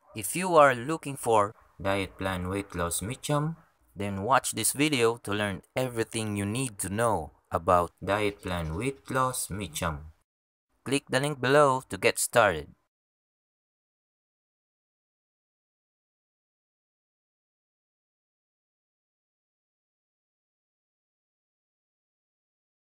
If you are looking for Diet Plan Weight Loss Mitcham, then watch this video to learn everything you need to know about Diet Plan Weight Loss Mitcham. Click the link below to get started.